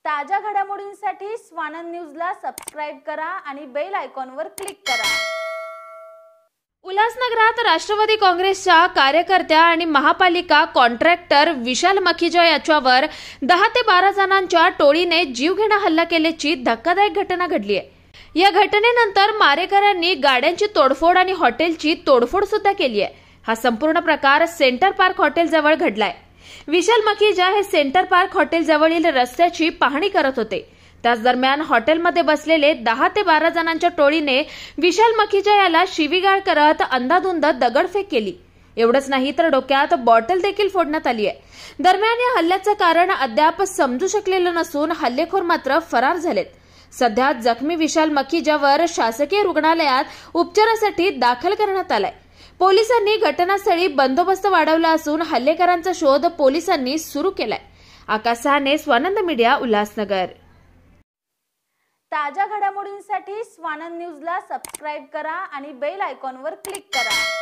ताज्या घडामोडींसाठी स्वानंद न्यूजला सबस्क्राइब करा आणि बेल आयकॉनवर क्लिक करा। उल्हासनगरात राष्ट्रवादी काँग्रेसच्या कार्यकर्त्या आणि महापालिका कॉन्ट्रॅक्टर विशाल मखीजा याच्यावर 10 ते 12 जणांच्या टोळीने जीवघेणा हल्ला केल्याची धक्कादायक घटना घडली आहे। या घटनेनंतर मारेकऱ्यांनी गाड्यांची तोडफोड आणि हॉटेलची तोडफोड सुद्धा केली आहे। हा संपूर्ण प्रकार सेंटर पार्क हॉटेल जवळ घडलाय। विशाल मखीजा हे सेंटर पार्क हॉटेल जवळील रस्त्याची पाहणी करत होते। त्याच दरम्यान हॉटेलमध्ये बसलेले 10 ते 12 जणांच्या टोळीने विशाल मखीजा याला शिवीगाळ करत अंधाधुंद दगडफेक केली। एवढंच नाही तर डोक्यात बॉटल देखील फोडण्यात आली आहे। दरम्यान या हल्ल्याचं कारण अद्याप समजू शकलेलं नसून हल्लेखोर मात्र फरार झालेत। सध्या जखमी विशाल मखीजावर शासकीय रुग्णालयात उपचारासाठी दाखल करण्यात आलाय। पोलिसांनी घटनास्थळी बंदोबस्त वाढवला असून हल्लेकरांचा शोध पोलिसांनी सुरू केलाय। आकाश साहने, स्वानंद मीडिया, उल्हासनगर। ताज्या घडामोडींसाठी स्वानंद न्यूजला सबस्क्राइब करा आणि बेल आयकॉनवर क्लिक करा।